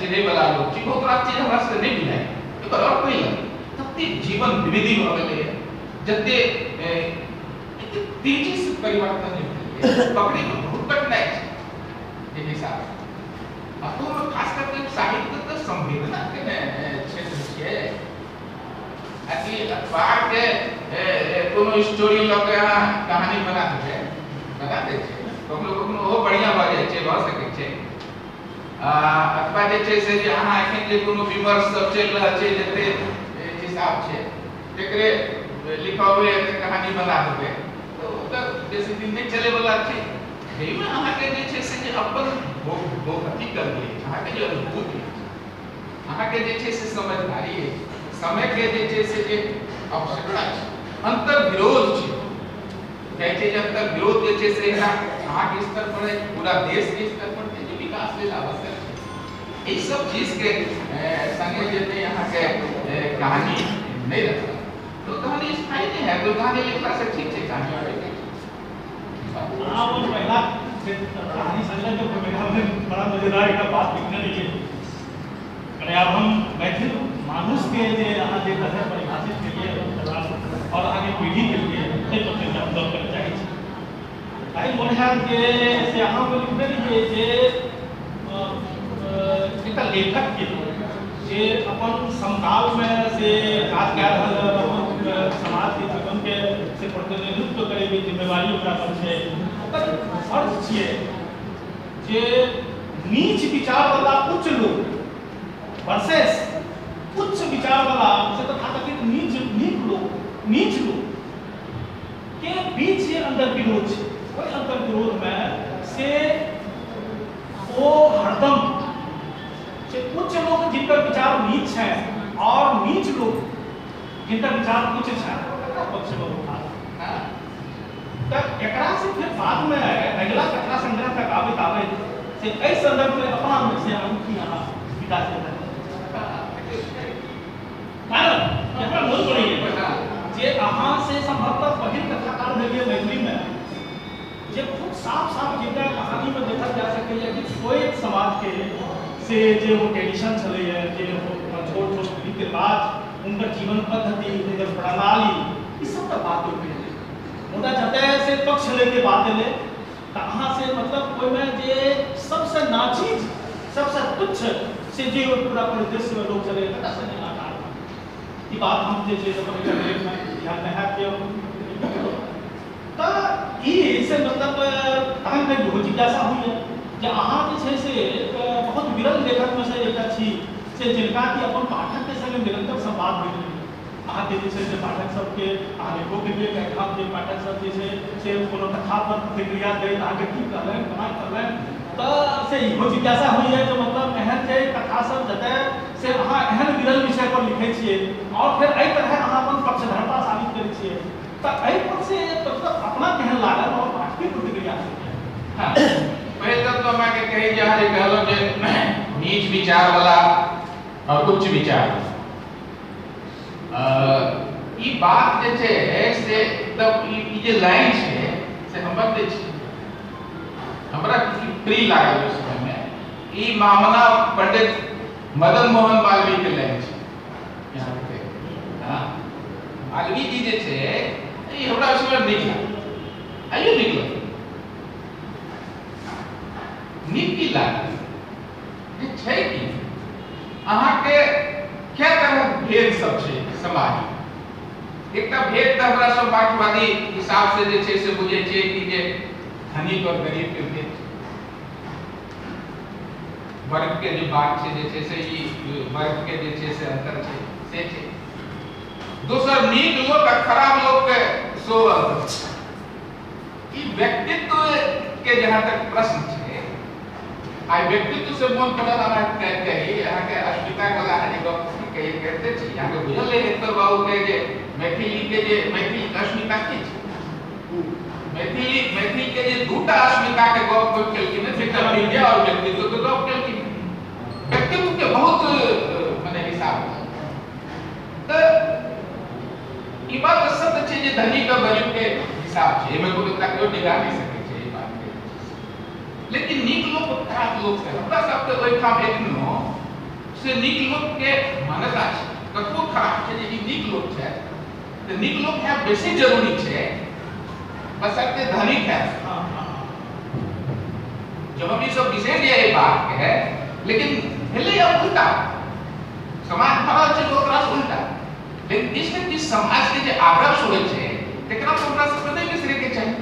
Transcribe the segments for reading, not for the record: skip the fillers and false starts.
चिन्हे वाला लोग छी बहुत रात चीज हमरा से नहीं बुझाय एकर और कोई लगे तते जीवन विविधि भ गेलै जते तेजी से परिवर्तन भेलै पकड़े में बहुत कठिनाई छै एक हिसाब अब तो खास करके साहित्य तो संवेदना के क्षेत्र छै अथी अखबार के कोनो स्टोरी लग के कहानी बना दे छै कखनो ओहो बढ़िया भ जाय छै भ सकै छै अथवा जे छै से जे अहाँ एखन जे कोनो विमर्श सब चलि रहल छै जते हिसाब छै तेकरे लिखावे एक कहानी बना देबै तो ओकर बेसी दिन नहीं चले वाला छै एहिमे अहाँ के जे छै से जे अपन अथी करबै अहाँ के जे अनुभूति अहाँ के जे छै से समझदारी है समय के जे छै से जे आवश्यकता छै अंतर विरोध छै कहै छै जब तक विरोध जे छै से अहाँ के स्तर पर पूरा देश के स्तर पर जे विकास लेल आवश्यक छै ई सब चीज के संगे जे नहीं अहाँ के कहानी नहीं रखा तो कहानी स्थायी नहीं है तो कहानी लिखला से ठीक है कहानी और हाँ वो पहला कहानी संलग्न जो मेरा बड़ा मजेदार एक बात लिखने लगे अरे अब हम मैथिल मानुष के जे अहाँ जे कथा परिभाषित करिए और आगे पीढ़ी के लिए एते पर चर्चा हम कर चाहे छी आई मोन है कि से अहाँ को लिखने लिए जे एक लेखक के जे अपन समकाल में से काज कए रहल समाज के जीवन के से प्रतिनिधित्व करे के जिम्मेवारी ओकरा पर छै ओकर फर्ज छियै जे नीच विचार वाला उच्च लोग वर्सेस उच्च विचार वाला से तथाकथित नीच लोग के बीच ये अंतर विरोध है वही अंतर विरोध में से वो हरदम उच्च लोग जिनका विचार नीच है और नीच लोग जिनका विचार उच्च है पक्ष में उठा तब एकरा से फिर बाद में अगला कथा संग्रह तक आवे से कई संदर्भ में अपना में से अंकी यहाँ विकास करता है कारण एकरा मूल पड़िए जे अहाँ से संभवतः पहिल कथाकार भेलिए मैथिली में जे बहुत साफ जिनका कहानी में देखा जा सके कि स्वयं समाज के से जे वो ट्रेडिशन चले है जे वो छोट पीढ़ी के बाद उनका जीवन पद्धति उनका प्रणाली इस सब का बात होती है उनका जते से पक्ष लेके बात ले कहाँ से मतलब कोई में जे सबसे नाचीज सबसे तुच्छ से जे पूरा परिदृश्य में लोग चले तक से नहीं आता ये बात हम जे ध्यान में है कि तो ये से मतलब तहन के हो जिज्ञासा हुई है जे अहाँ जे छै से बहुत विरल लेखक में से एकटा छी से जिनका कि अपन पाठक के संग निरंतर संवाद होइत रहै अहाँ के जे छै से पाठक सब के अहाँ लेखो के लिए एकठाम जे पाठक सब जे छै से कोनो कथा पर प्रतिक्रिया दै अहाँ के की कहलनि केना कहलनि तो से इहो जिज्ञासा हुई है जो मतलब एहन छै कथा सब जते से अहाँ एहन विरल विषय पर लिखै छियै और फिर एहि तरह अहाँ अपन पक्षधरता साबित करै छियै तो एहि पर से मतलब अपना केहन लागल और पाठक की प्रतिक्रिया हां पहले तो मैं के कही जहाँ जे कहलो जे नीच विचार वाला और उच्च विचार ई बात जे छै से एकदम ई जे लाइन छै से हमर दे छै हमरा प्रिय लागल उस समय में ई मामला पंडित मदन मोहन मालवीय के लाइन छै यहाँ पे हां मालवीय जी जे छै ई हमरा उस समय नीक लागल आइयो नीक लागल नीति लागल छै कि अहाँ के क्या तरह भेद सब छै समाज एकटा भेद त हमरा सब बाटवादी हिसाब से जे छै से बुझे छियै कि जे धनिक और गरीब के भेद वर्ग के जे बात छै जे छै से ई वर्ग के जे छै से अंतर छै से छै दोसर नीक लोग आ खराब लोग के सो ई व्यक्तित्व के जहां तक प्रश्न छै आई व्यक्तित्व से मन पड़ल हमरा कही यहाँ के अस्मिता वाला है जो कही कहते छी यहाँ के बुझल है हेतर बाबू के जे मैथिली अस्मिता की मैथिली के जे दूटा अस्मिता के गप केलखिन एकटा विद्या और व्यक्तित्व के गप केलखिन व्यक्तित्व के बहुत माने हिसाब तो ई बात सत्य छै जे धनी का गरीब के हिसाब छै एमे कोनो तकयो निगाह नहीं सके छै ई बात के लेकिन नीक लोग खराब लोग से हमरा सबके ओइठाम एखनो से नीक लोक के मान्यता छै, कतबो खराब छै जे ई नीक लोक छै, तऽ नीक लोक है बेसी जरूरी छै बशर्ते धनिक है। जब हम ये सब बिसरि जाए बात के, लेकिन भेलै अब उल्टा, समाज भरल छै ओकरा से उल्टा। लेकिन इसमें कि समाज के जे आदर्श होइ छै तकरा पर हमरा सबके नहि बिसरै के चाही।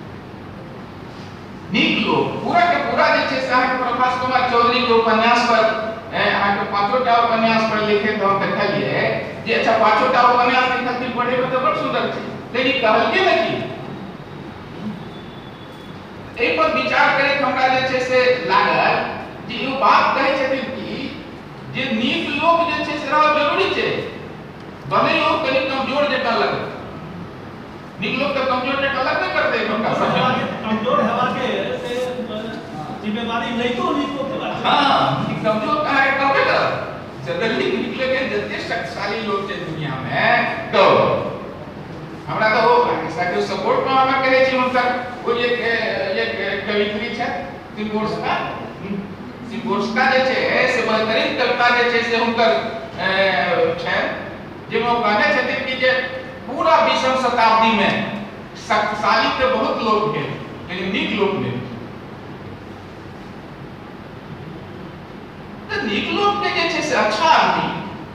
नीक लोक पूरा के पूरा जे छै से अहाँके प्रभास कुमार चौधरी के उपन्यास पर अहाँके 5टा उपन्यास पर लिखे तो हम देखलिए जे अच्छा 5टा उपन्यास लिखल पढ़े में तो बड़ सुंदर छै, लेकिन कहलके न कि एहि पर विचार करे हमरा जे छै से लागल जे ई बात कहै छथिन कि जे नीक लोक जे छै से रहब जरूरी छै, बने लोग कनी कमजोर जकां लगै, नीक लोग तो कमजोर जकां लगबे करतै, कमजोर हेबा के से जिम्मेवारी नहीं तो नीक लोग के। हां, कमजोर कहां है कहबे करब, जदली निकले के जते शक्तिशाली लोग छै दुनिया में तो हमरा तो हो ऐसा के सपोर्ट में हम कहै छी हुनकर ओ एक कवित्री छै सिम्बोर्स्का जे छै से बेहतरीन कविता जे छै से हुनकर छै, जेमे ओ कहने छथिन कि जे पूरा 20वीं शताब्दी में शक्तिशाली के बहुत लोग थे लेकिन नीक लोग नहीं। तो नीक लोग के जे छै से अच्छा आदमी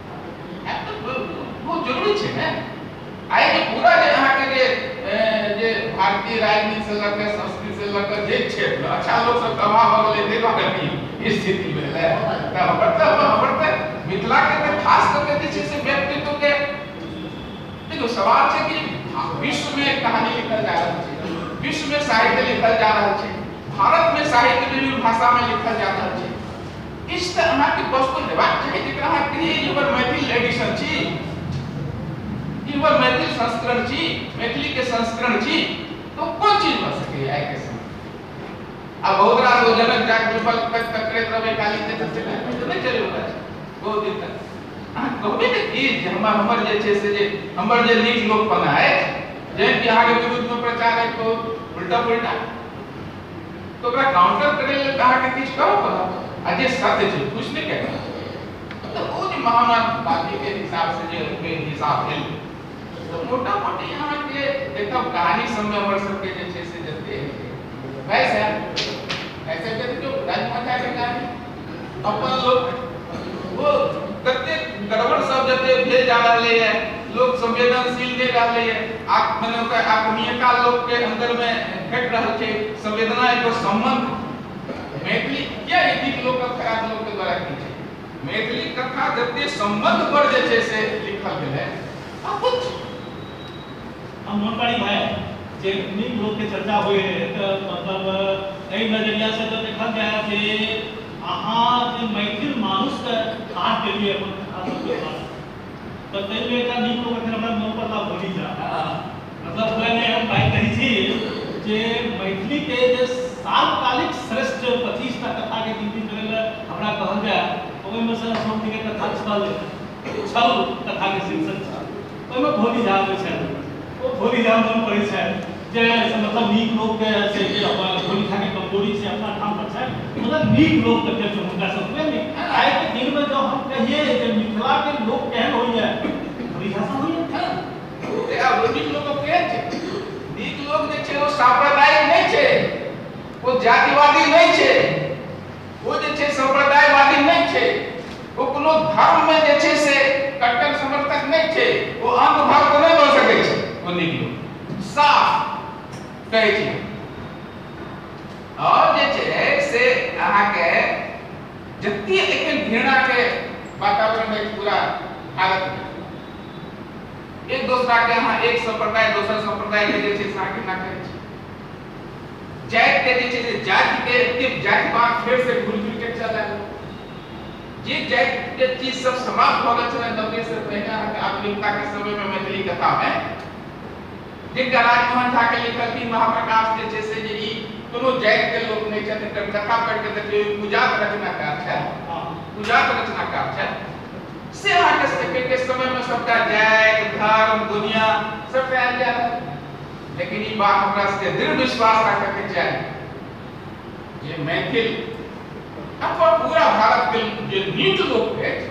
बहुत जरूरी छै ने। आइ जे पूरा जे अहाँके जे भारतीय राजनीति से लग के संस्कृति से लग के जे क्षेत्र में अच्छा लोग सब अभाव हो गेलै देखा कभी स्थिति भेलै, त हमर त मिथिला के खास करके जे छै से व्यक्तित्व के देखो सवाल छै कि विश्व में कहानी लिखल जा रहल छै, विश्व में साहित्य लिखल जा रहल छै, भारत में साहित्य विभिन्न भाषा में लिखल जा रहल छै, इस त अहाँके वस्तु लेबाक चाही जेकरा अहाँ कहिए एकर मैथिल एडिशन छी, इवर मैथिल संस्करण छी, मैथिली के संस्करण छी, तो कोन चीज बन सके आइ के समय। अब बहुत रात हो जनक जाग विफल तक करैत रहबै काली ते चले तो नहीं चले होगा बहुत दिन तक अहाँ कहबे ने कि जे हमर जे छै से जे हमर जे नीक लोक बनाए जे कि अहाँ के विरुद्ध में प्रचार है तो उल्टा पुल्टा तो ओकरा काउंटर करे लेल अहाँ के किछ करो पड़त आ जे सत्य छै कुछ नहीं कहना। तो वो जो महात्मा के हिसाब से जो उनके हिसाब है तो मोटा मोटी यहाँ के देखो कहानी सब में हमर सबके जे छै से जते वैसे ऐसे कहते जो राजमाता के कहानी अपन लोग वो कते गड़बड़ सब जते भेल जा रहले है, लोग संवेदनशील नहीं रहले है, आप माने ओकर आत्मीयता लोग के अंदर में घट रहल छै, संवेदना एक संबंध मैथिली क्या नीक लोग का खराब लोग के द्वारा की छै, मैथिली कथा जते संबंध पर जे छै से लिखल गेल है अब कुछ हम मोनकारी भाई जे नीक लोग के चर्चा होए तो मतलब एहि नजरिया से तो देखल जाए कि अहाँ जे मैथिल मानुष के हाथ के लिए अपन कथा तो तै में का नीक लोग के हमरा मन पता भोली जा मतलब ओने हम बात कही थी जे मैथिली के जे सार्वकालिक श्रेष्ठ 25 टा कथा के गिनती करेला हमरा कहल जाए ओहि में से हम के कथा छल कथा के शीर्षक छ ओहि में भोली जा छै वो भोली जा मन पड़े छै जे मतलब नीक लोग के से जे अपन भोली खा के कमजोरी से अपना काम पर छै मतलब नीक लोग के जो हुनका सब में आए के दिन में जो हम कहिए जे मिथिला के लोग केहन होइए भोली भाषा होइए ए अब नीक लोग के छै, नीक लोग जे छै वो सांप्रदायिक नहीं छै, वो जातिवादी नहीं छै, वो जे छै संप्रदायवादी नहीं छै, वो कोनो धर्म में जे छै से कट्टर समर्थक नहीं छै, वो अंग भक्त नहीं बन सकै छै, वो नीक लोग साफ कहै छै। और जे छै से अहाँ के जत्ती एखन घृणा के वातावरण में पूरा भारत में एक दूसरा के अहाँ एक संप्रदाय दोसर संप्रदाय के जे छै से अहाँ घृणा करै छै, जाति के जे छै से जाति के जातिवाद फिर से घुल फिर के चल रहल जे जाति के चीज सब समाप्त हो गए छलै 90 से पहले आधुनिकता के समय में मैथिली कथा में जिनका राजमोहन झा के लिखल थी महाप्रकाश जे छै से जे ई कोनो जाति के लोग नहीं छै, एकर कथा पढ़ के देखिए पूजात रचनाकार छै, पूजात रचनाकार छै से अहाँ के समय में सबका जाति धर्म दुनिया सब फैल जा रहा है। लेकिन ये बात हमरा से दृढ़ विश्वास रखे के चाहिए ये मैथिल अथवा पूरा भारत के जो नीक लोग है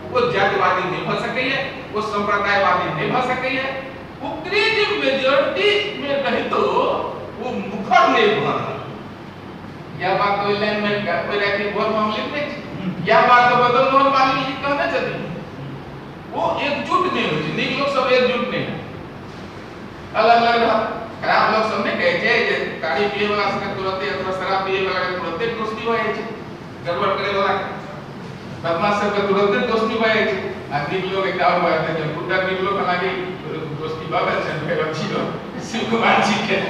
वो जातिवादी नहीं भ सकैया, वो संप्रदायवादी नहीं भ सकैया, ओकरे जे मेजॉरिटी में रही तो वो मुखर नहीं बन। यह बात कोई लाइन में कोई रहती बहुत मामले में यह बात तो बदल मोहन मालवीय जी कहना चाहते वो एकजुट नहीं हो, नीक लोग सब एकजुट नहीं है, अलग अलग रहा। खराब लोग सब ने कहे छे जे गाड़ी पिए वाला से तुरंत अथवा शराब पिए वाला के तुरंत दोस्ती हो जाए छे, गड़बड़ करे वाला बदमाश सब के तुरंत दोस्ती हो जाए छे। आदमी लोग एक और बात है जब गुंडा के लोग लागे दोस्ती बाबा चल पे अच्छी लो शिव कुमार जी के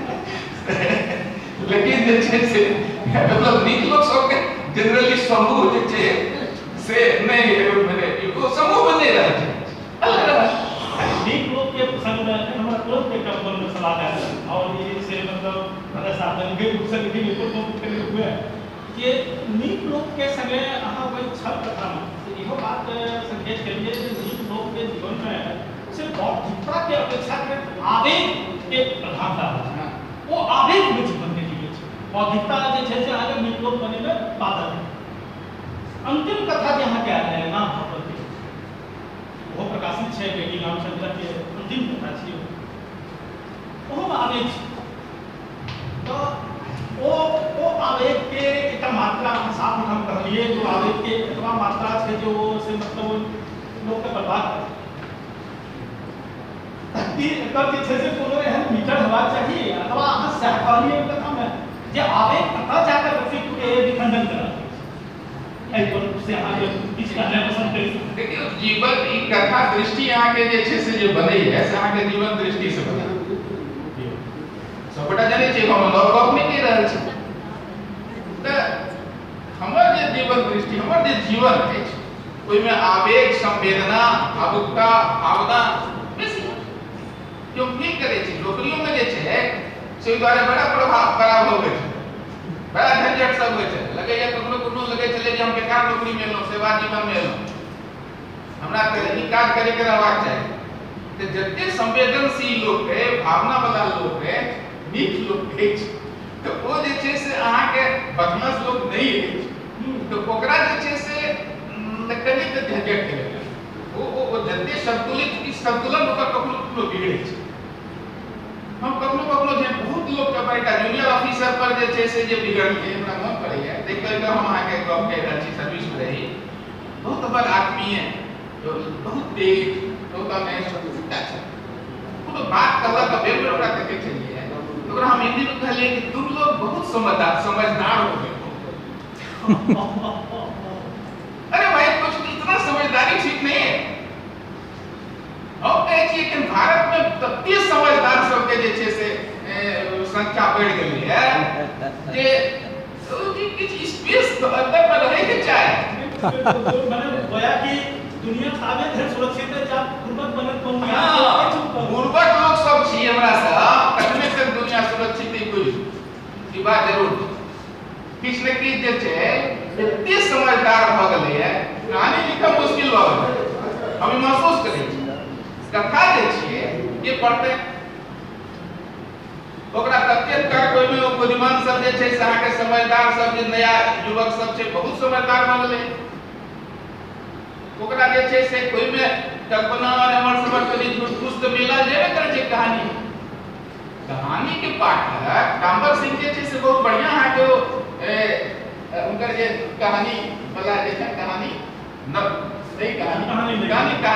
लेकिन जे छे से मतलब नीक लोग सब के जनरली समूह जे छे से नहीं मैंने इको समूह बने रहे छे अलग अलग नीक लोग के संग में हमरा तुरंत के कंपन में सलाह है और ये से मतलब हमारे साधन के रूप से भी बिल्कुल तो करे हुए कि नीक लोग के संगे अहाँ कोई छल कथा में इहो बात संकेत के लिए नीक लोग के जीवन में सिर्फ बौद्धिकता के अपेक्षा में आवेग के प्रधानता है, वो आवेग में जीवन के लिए बौद्धिकता जे छै से आगे नीक लोग बने में बाधक है। अंतिम कथा जे अहाँ कह रहे हैं ना वो प्रकाशित है बेटी रामचंद्र के अंतिम कथा छियै ओहो आवेग तो वो आवेग के एक मात्रा साफ हम कहलिए जो आवेग के इतना मात्रा है जो से मतलब लोग के बर्बाद कर ताकि एकर जे छै से कोनो एहन मीटर होना चाहिए अथवा अहाँ सह कहलिए कथा में जे आवेग कथा जाकर व्यक्ति के विखंडन करा से आगे बीच का पसंद करी। देखिए जीवन की कथा दृष्टि यहाँ के जे छे से जो बने है से यहाँ के जीवन दृष्टि से बने सबटा जाने छे हम और कप नहीं कह रहल छी त हमर जे जीवन दृष्टि हमर जे जीवन है ओइ में आवेग संवेदना भावुकता भावना बेसी क्यों की करे छी नौकरियों में जे छे से द्वारा बड़ा प्रभाव खराब हो गए बड़ा झंझट सब होय छै लगे या कोनो लगे चले जे हम बेकार नौकरी में लो सेवा जीवन में लो हमरा के ई काज करे के रहबाक चाहिए ते जते संवेदनशील लोग है भावना वाला लोग है नीक लोग है तो वो जे छै से अहाँ के बदमाश लोग नहीं है तो ओकरा जे छै से कनी के झंझट करे वो जते संतुलन ओकर कखनो बिगड़े छै। हम कखनो जे बहुत लोग के बैठा जूनियर ऑफिसर पर जे छै से जे बिगड़ गए हमरा मन पड़ैया देख कर हम आके गप के रहल छी सर्विस में रही बहुत बड़ आदमी है तो बहुत तेज तो का मैं सब कुछ अच्छा कोनो बात कहला का बेर ओकरा देखे चलिए ओकरा हम हिंदी में कहले कि तुम लोग बहुत समझदार हो गए अरे भाई कुछ इतना समझदारी ठीक नहीं है अब कहे कि भारत में तत्ते समझदार सब के जे छे से संख्या बढ़ गई है जे किछ स्पेस अंदर में रहे के चाहे मैंने गोया कि दुनिया साबित है सुरक्षित है जब गुरबत बनत दुनिया गुरबत लोग सब छी हमरा से कतने तक दुनिया सुरक्षित है कोई ई बात जरूर किछ न किछ जे छे एते समझदार भ गेलै है कहानी लिखब मुश्किल भ गेलै हम महसूस करै छी कथा जे छिए ये पढ़ते ओकरा तत्य कर कोई में बुद्धिमान सब जे छै से अहाँ के समझदार सब जे नया युवक सब छै बहुत समझदार भ गेलै ओकरा जे छै से कोई में कल्पना और अमर समर कनी झूठ फूस तो मिला जेबे करे छै कहानी के पाठक कांबर सिंह जे छै से बहुत बढ़िया है जो उनकर जे कहानी वाला जे छै कहानी न सही कहानी